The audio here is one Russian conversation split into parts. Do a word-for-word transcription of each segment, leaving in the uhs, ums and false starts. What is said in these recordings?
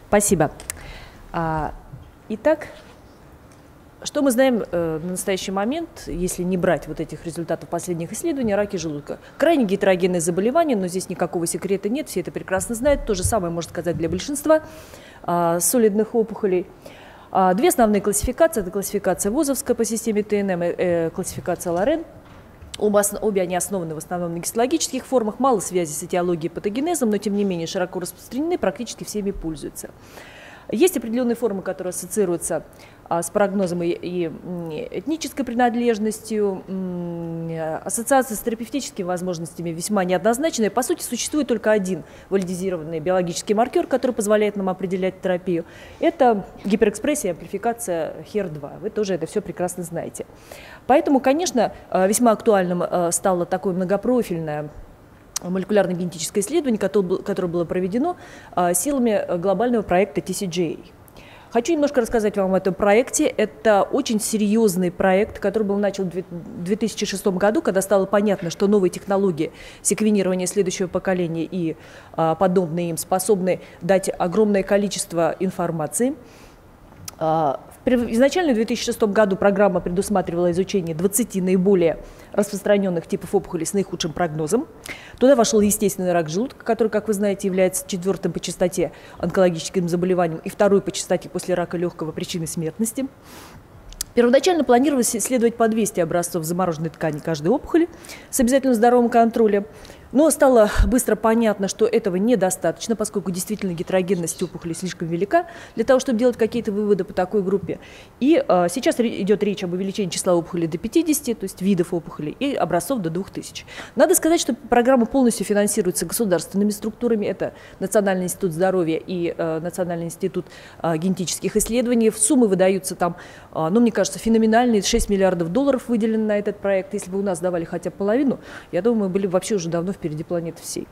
Спасибо. Итак, что мы знаем э, на настоящий момент, если не брать вот этих результатов последних исследований, о раке желудка? Крайне гетерогенное заболевание, но здесь никакого секрета нет, все это прекрасно знают. То же самое можно сказать для большинства э, солидных опухолей. А, две основные классификации. Это классификация ВОЗовская по системе Т Н М и э, классификация Лорен. Оба, обе они основаны в основном на гистологических формах, мало связи с этиологией и патогенезом, но тем не менее широко распространены, практически всеми пользуются. Есть определенные формы, которые ассоциируются а, с прогнозом и, и этнической принадлежностью. Ассоциация с терапевтическими возможностями весьма неоднозначная. По сути, существует только один валидизированный биологический маркер, который позволяет нам определять терапию. Это гиперэкспрессия и амплификация хер два. Вы тоже это все прекрасно знаете. Поэтому, конечно, весьма актуальным стало такое многопрофильное молекулярно-генетическое исследование, которое было проведено силами глобального проекта Ти Си Джи Эй. Хочу немножко рассказать вам об этом проекте. Это очень серьезный проект, который был начат в две тысячи шестом году, когда стало понятно, что новые технологии секвенирования следующего поколения и подобные им способны дать огромное количество информации. Изначально в две тысячи шестом году программа предусматривала изучение двадцати наиболее распространенных типов опухолей с наихудшим прогнозом. Туда вошел естественный рак желудка, который, как вы знаете, является четвертым по частоте онкологическим заболеванием и второй по частоте после рака легкого причиной смертности. Первоначально планировалось исследовать по двести образцов замороженной ткани каждой опухоли с обязательным здоровым контролем. Но стало быстро понятно, что этого недостаточно, поскольку действительно гетерогенность опухолей слишком велика для того, чтобы делать какие-то выводы по такой группе. И э, сейчас идет речь об увеличении числа опухолей до пятидесяти, то есть видов опухолей, и образцов до двух тысяч. Надо сказать, что программа полностью финансируется государственными структурами. Это Национальный институт здоровья и э, Национальный институт э, генетических исследований. Суммы выдаются там, э, ну, мне кажется, феноменальные. шесть миллиардов долларов выделено на этот проект. Если бы у нас давали хотя бы половину, я думаю, мы были бы вообще уже давно впереди планеты всей.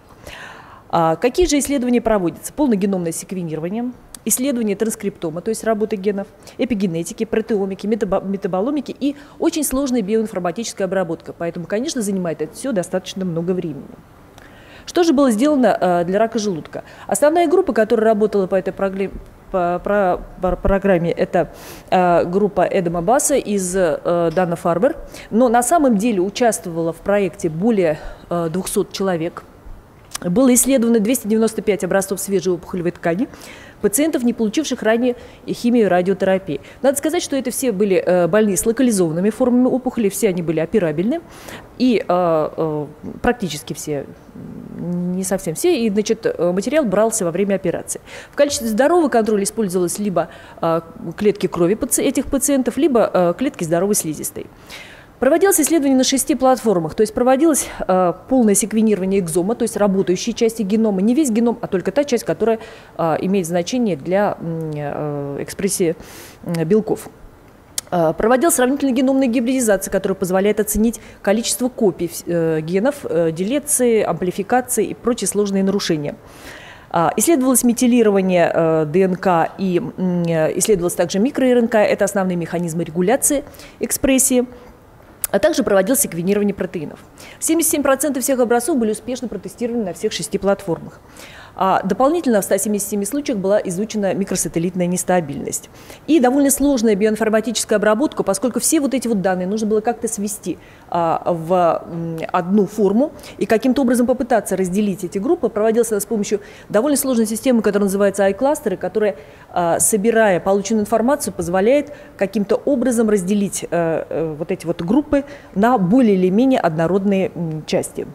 А какие же исследования проводятся? Полногеномное секвенирование, исследование транскриптома, то есть работы генов, эпигенетики, протеомики, метаболомики и очень сложная биоинформатическая обработка. Поэтому, конечно, занимает это все достаточно много времени. Что же было сделано для рака желудка? Основная группа, которая работала по этой программе, по, по, по программе, это э, группа Эдама Басса из э, Дана-Фарбер, но на самом деле участвовало в проекте более э, двухсот человек. Было исследовано двести девяносто пять образцов свежей опухолевой ткани пациентов, не получивших ранее химию и радиотерапии. Надо сказать, что это все были э, больные с локализованными формами опухоли, все они были операбельны, и э, э, практически все, не совсем все, и значит, материал брался во время операции. В качестве здорового контроля использовалось либо э, клетки крови этих пациентов, либо э, клетки здоровой слизистой. Проводилось исследование на шести платформах, то есть проводилось э, полное секвенирование экзома, то есть работающей части генома, не весь геном, а только та часть, которая э, имеет значение для э, экспрессии э, белков. Э, проводилась сравнительно геномная гибридизация, которая позволяет оценить количество копий э, генов, э, делеции, амплификации и прочие сложные нарушения. Э, исследовалось метилирование э, ДНК и э, исследовалось также микро-РНК, это основные механизмы регуляции экспрессии. А также проводилось секвенирование протеинов. семьдесят семь процентов всех образцов были успешно протестированы на всех шести платформах. А дополнительно в ста семидесяти семи случаях была изучена микросателлитная нестабильность. И довольно сложная биоинформатическая обработка, поскольку все вот эти вот данные нужно было как-то свести а, в м, одну форму и каким-то образом попытаться разделить эти группы. Проводилась она с помощью довольно сложной системы, которая называется iCluster, которая, а, собирая полученную информацию, позволяет каким-то образом разделить а, а, вот эти вот группы на более или менее однородные м, части.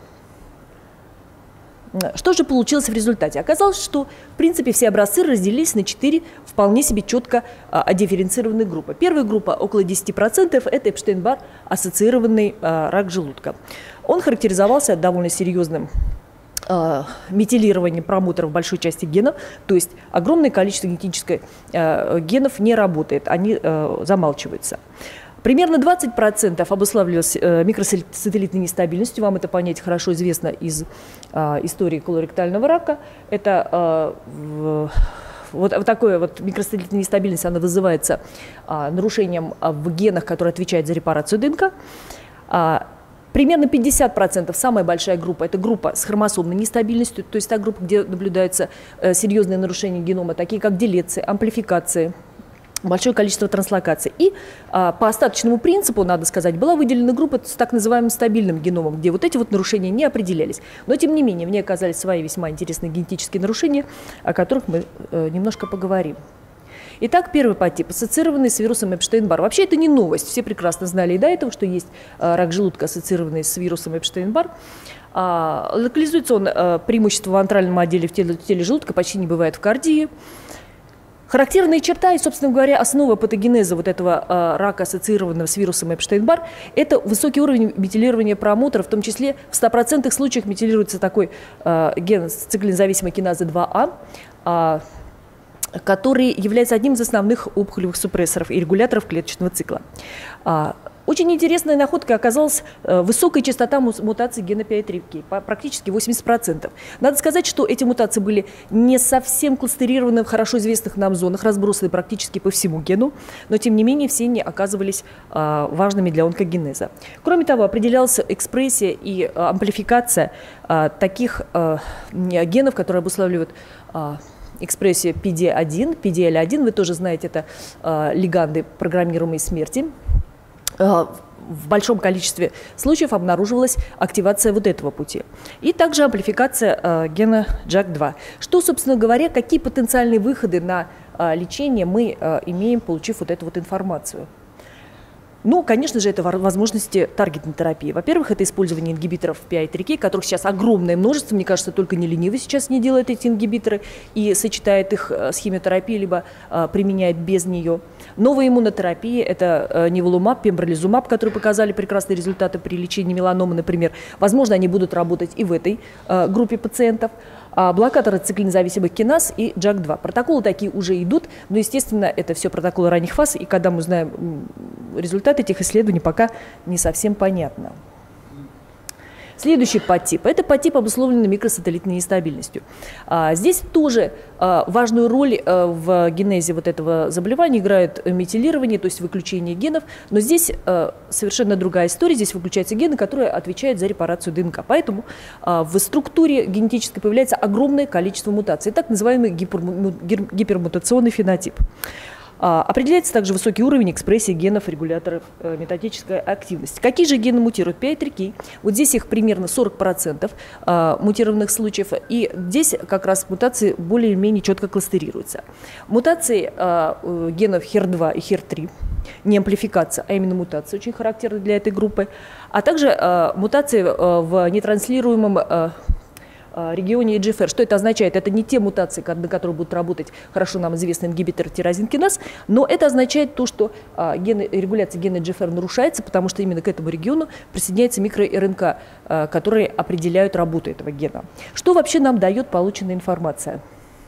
Что же получилось в результате? Оказалось, что в принципе все образцы разделились на четыре вполне себе четко а, дифференцированные группы. Первая группа, около десяти процентов, это Эпштейн-Бар ассоциированный а, рак желудка. Он характеризовался довольно серьезным а, метилированием промоторов большой части генов, то есть огромное количество генетических а, генов не работает, они а, замалчиваются. Примерно двадцать процентов обуславливалось э, микросателлитной нестабильностью. Вам это понять хорошо известно из э, истории колоректального рака. Это э, в, вот, вот такая вот микросателлитная нестабильность, она вызывается э, нарушением в генах, которые отвечают за репарацию ДНК. Э, Примерно пятьдесят процентов, самая большая группа, это группа с хромосомной нестабильностью, то есть та группа, где наблюдаются э, серьезные нарушения генома, такие как делеции, амплификации, большое количество транслокаций. И а, по остаточному принципу, надо сказать, была выделена группа с так называемым стабильным геномом, где вот эти вот нарушения не определялись. Но, тем не менее, в ней оказались свои весьма интересные генетические нарушения, о которых мы э, немножко поговорим. Итак, первый подтип, ассоциированный с вирусом Эпштейн-Бар. Вообще это не новость, все прекрасно знали и до этого, что есть э, рак желудка, ассоциированный с вирусом Эпштейн-Бар. А, локализуется он э, преимущество в антральном отделе в теле, в теле желудка, почти не бывает в кардии. Характерная черта и, собственно говоря, основа патогенеза вот этого э, рака, ассоциированного с вирусом Эпштейн-Бар, это высокий уровень метилирования промотора, в том числе в ста процентах случаях метилируется такой э, ген циклинозависимой киназы два А, э, который является одним из основных опухолевых супрессоров и регуляторов клеточного цикла. А, Очень интересная находка оказалась э, высокая частота мутаций гена пи ай три кей, практически восемьдесят процентов. Надо сказать, что эти мутации были не совсем кластерированы в хорошо известных нам зонах, разбросаны практически по всему гену, но тем не менее все они оказывались э, важными для онкогенеза. Кроме того, определялась экспрессия и э, амплификация э, таких э, генов, которые обуславливают э, экспрессию пи ди один, пи ди эл один, вы тоже знаете, это э, лиганды программируемой смерти. Э, в большом количестве случаев обнаруживалась активация вот этого пути. И также амплификация э, гена джак два. Что, собственно говоря, какие потенциальные выходы на э, лечение мы э, имеем, получив вот эту вот информацию? Ну, конечно же, это возможности таргетной терапии. Во-первых, это использование ингибиторов пи ай три кей, которых сейчас огромное множество. Мне кажется, только не ленивый сейчас не делает эти ингибиторы и сочетает их с химиотерапией, либо а, применяет без нее. Новая иммунотерапия – это а, ниволумаб, пембролизумаб, которые показали прекрасные результаты при лечении меланомы, например. Возможно, они будут работать и в этой а, группе пациентов. А блокаторы циклинозависимых киназ и джак два. Протоколы такие уже идут, но, естественно, это все протоколы ранних фаз, и когда мы узнаем результат этих исследований, пока не совсем понятно. Следующий подтип – это подтип, обусловленный микросателлитной нестабильностью. А, здесь тоже а, важную роль а, в генезе вот этого заболевания играет метилирование, то есть выключение генов, но здесь а, совершенно другая история. Здесь выключаются гены, которые отвечают за репарацию ДНК. Поэтому а, в структуре генетической появляется огромное количество мутаций, так называемый гиперму, гипермутационный фенотип. Определяется также высокий уровень экспрессии генов регуляторов э, метатической активности. Какие же гены мутируют? пи ай три кей. Вот здесь их примерно сорок процентов э, мутированных случаев. И здесь как раз мутации более-менее четко кластерируются. Мутации э, генов хер два и хер три, не амплификация, а именно мутации, очень характерны для этой группы. А также э, мутации э, в нетранслируемом э, регионе и джи эф эр. Что это означает? Это не те мутации, на которые будут работать хорошо нам известный ингибитор тирозин киназ, но это означает то, что а, гены, регуляция гена джи эф эр нарушается, потому что именно к этому региону присоединяется микро-РНК, а, которые определяют работу этого гена. Что вообще нам дает полученная информация?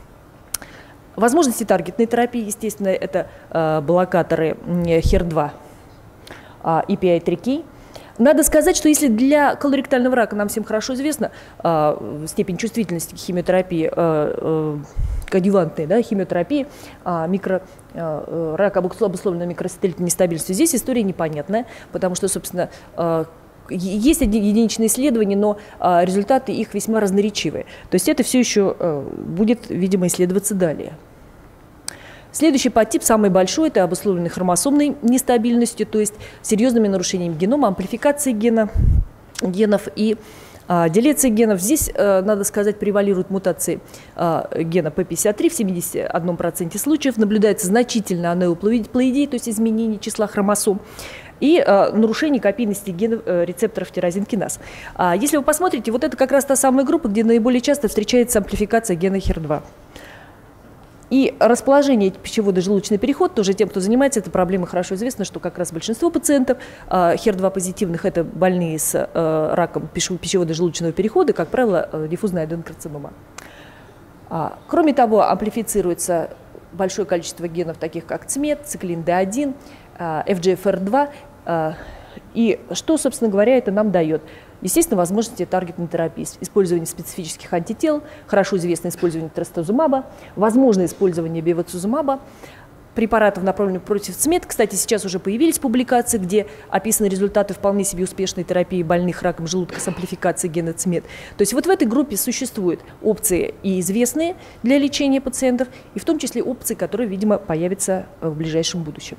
Возможности таргетной терапии, естественно, это а, блокаторы хер два а, и пи ай три кей. Надо сказать, что если для колоректального рака нам всем хорошо известна э, степень чувствительности к химиотерапии, э, э, коадювантной да, химиотерапии, э, микро, э, рак обусловленный микросателлитной нестабильностью, здесь история непонятная, потому что, собственно, э, есть единичные исследования, но э, результаты их весьма разноречивые. То есть это все еще э, будет, видимо, исследоваться далее. Следующий подтип, самый большой, это обусловленный хромосомной нестабильностью, то есть серьезными нарушениями генома, амплификацией гена, генов и а, делецией генов. Здесь, а, надо сказать, превалируют мутации а, гена пи пятьдесят три в семидесяти одном проценте случаев, наблюдается значительная анеоплоидия, то есть изменение числа хромосом, и а, нарушение копийности генов, а, рецепторов тирозин киназ. А, если вы посмотрите, вот это как раз та самая группа, где наиболее часто встречается амплификация гена хер два. И расположение пищевода желудочный переход, тоже тем, кто занимается этой проблемой, хорошо известно, что как раз большинство пациентов э, хер два позитивных – это больные с э, раком пищевода желудочного перехода, как правило, э, диффузная аденокарцинома. А, кроме того, амплифицируется большое количество генов, таких как цмет, циклин ди один, э, эф джи эф эр два. Э, и что, собственно говоря, это нам дает? Естественно, возможности таргетной терапии, использование специфических антител, хорошо известно использование трастузумаба, возможно использование бевацизумаба. препаратов, направленных против ЦМЕД. Кстати, сейчас уже появились публикации, где описаны результаты вполне себе успешной терапии больных раком желудка с амплификацией гена ЦМЕД. То есть вот в этой группе существуют опции и известные для лечения пациентов, и в том числе опции, которые, видимо, появятся в ближайшем будущем.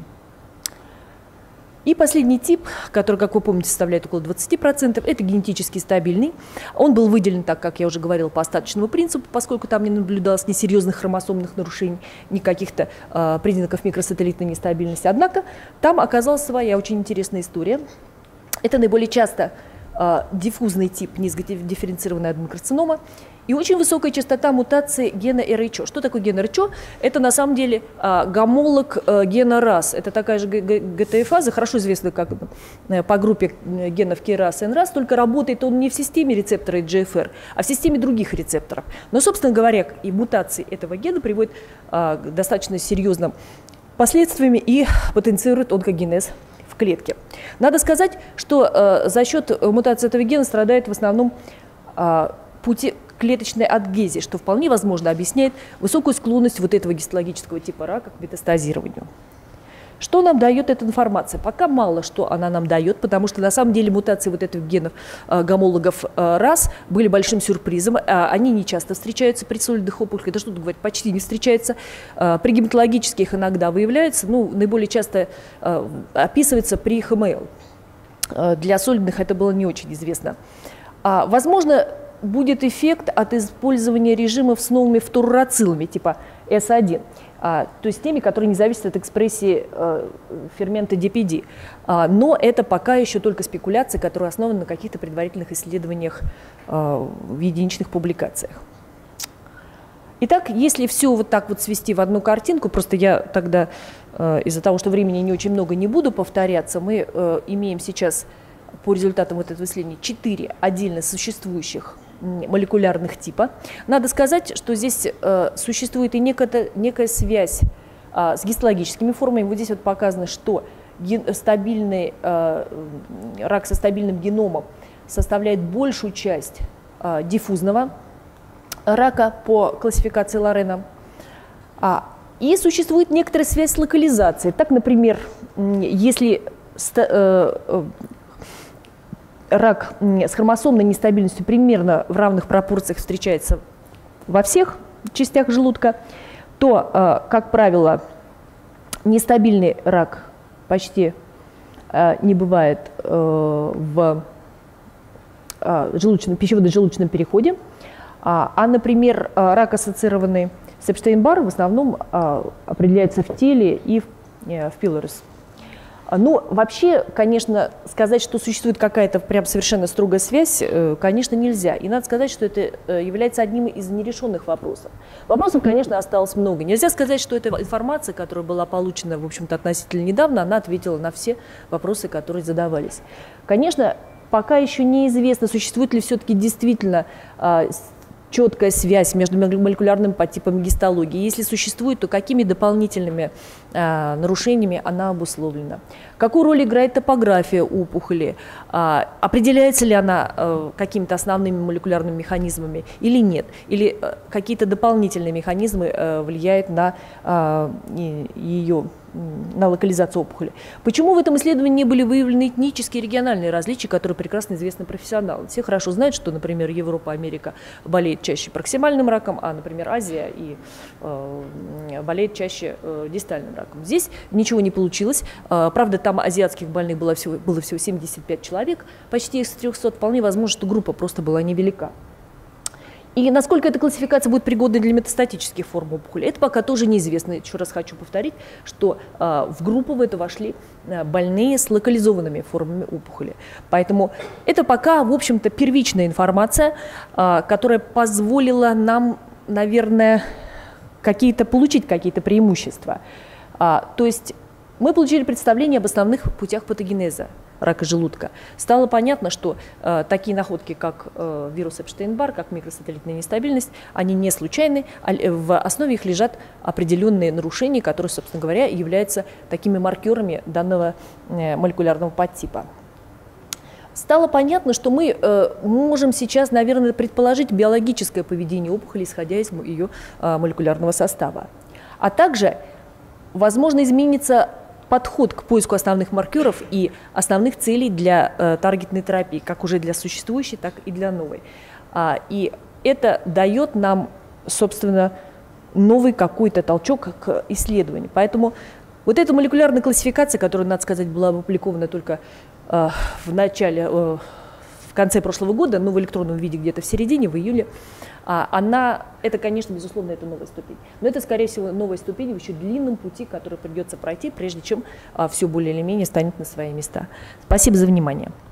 И последний тип, который, как вы помните, составляет около двадцати процентов, это генетически стабильный. Он был выделен, так как я уже говорила, по остаточному принципу, поскольку там не наблюдалось ни серьезных хромосомных нарушений, ни каких-то э, признаков микросателлитной нестабильности. Однако там оказалась своя очень интересная история. Это наиболее часто э, диффузный тип низкодифференцированной аденокарцинома и очень высокая частота мутации гена эр эйч о. Что такое ген эр эйч о? Это на самом деле а, гомолог а, гена рас. Это такая же гэ тэ эфаза, хорошо известная как, а, по группе генов ка рас и эн рас, только работает он не в системе рецептора и джи эф эр, а в системе других рецепторов. Но, собственно говоря, и мутации этого гена приводят а, к достаточно серьезным последствиями и потенцирует онкогенез в клетке. Надо сказать, что а, за счет мутации этого гена страдает в основном а, пути клеточной адгезии, что вполне возможно объясняет высокую склонность вот этого гистологического типа рака к метастазированию. Что нам дает эта информация? Пока мало что она нам дает, потому что на самом деле мутации вот этих генов э, гомологов э, рас были большим сюрпризом. Э, они не часто встречаются при солидных опухолях, да что тут говорить, почти не встречаются. Э, при гематологических иногда выявляются, ну, наиболее часто э, описывается при эйч эм эл. Э, для солидных это было не очень известно. А, возможно, будет эффект от использования режимов с новыми фторурацилами типа эс один, а, то есть теми, которые не зависят от экспрессии а, фермента ди пи ди. А, но это пока еще только спекуляции, которые основаны на каких-то предварительных исследованиях а, в единичных публикациях. Итак, если все вот так вот свести в одну картинку, просто я тогда а, из-за того, что времени не очень много, не буду повторяться, мы а, имеем сейчас по результатам вот этого исследования четыре отдельно существующих молекулярных типа. Надо сказать, что здесь э, существует и некая, некая связь э, с гистологическими формами. Вот здесь вот показано, что ген, стабильный, э, рак со стабильным геномом составляет большую часть э, диффузного рака по классификации Лорена. А, и существует некоторая связь с локализацией. Так, например, если э, э, рак с хромосомной нестабильностью примерно в равных пропорциях встречается во всех частях желудка, то, как правило, нестабильный рак почти не бывает в желудочном, пищеводно-желудочном переходе, а, например, рак, ассоциированный с Эпштейн-Бар, в основном определяется в теле и в, в пилорис. Ну, вообще, конечно, сказать, что существует какая-то прям совершенно строгая связь, конечно, нельзя. И надо сказать, что это является одним из нерешенных вопросов. Вопросов, конечно, осталось много. Нельзя сказать, что эта информация, которая была получена, в общем-то, относительно недавно, она ответила на все вопросы, которые задавались. Конечно, пока еще неизвестно, существует ли все-таки действительно четкая связь между молекулярными подтипами гистологии. Если существует, то какими дополнительными э, нарушениями она обусловлена? Какую роль играет топография опухоли? Э, определяется ли она э, какими-то основными молекулярными механизмами или нет? Или э, какие-то дополнительные механизмы э, влияют на э, ее на локализацию опухоли. Почему в этом исследовании не были выявлены этнические и региональные различия, которые прекрасно известны профессионалам? Все хорошо знают, что, например, Европа, Америка болеет чаще проксимальным раком, а, например, Азия и э, болеет чаще э, дистальным раком. Здесь ничего не получилось. Э, правда, там азиатских больных было всего, было всего семьдесят пять человек, почти из трёхсот. Вполне возможно, что группа просто была невелика. И насколько эта классификация будет пригодна для метастатических форм опухоли, это пока тоже неизвестно. Еще раз хочу повторить, что э, в группу в это вошли э, больные с локализованными формами опухоли. Поэтому это пока, в общем-то, первичная информация, э, которая позволила нам, наверное, какие-то, получить какие-то преимущества. А, то есть мы получили представление об основных путях патогенеза рака желудка. Стало понятно, что э, такие находки, как э, вирус Эпштейн-Бар, как микросателлитная нестабильность, они не случайны, а в основе их лежат определенные нарушения, которые, собственно говоря, являются такими маркерами данного э, молекулярного подтипа. Стало понятно, что мы э, можем сейчас, наверное, предположить биологическое поведение опухоли, исходя из ее э, молекулярного состава. А также возможно, изменится подход к поиску основных маркеров и основных целей для э, таргетной терапии, как уже для существующей, так и для новой. А, и это дает нам, собственно, новый какой-то толчок к исследованию. Поэтому вот эта молекулярная классификация, которая, надо сказать, была опубликована только э, в начале, э, в конце прошлого года, но в электронном виде где-то в середине, в июле, а, она, это, конечно, безусловно, это новая ступень. Но это, скорее всего, новая ступень в еще длинном пути, который придется пройти, прежде чем а, все более или менее станет на свои места. Спасибо за внимание.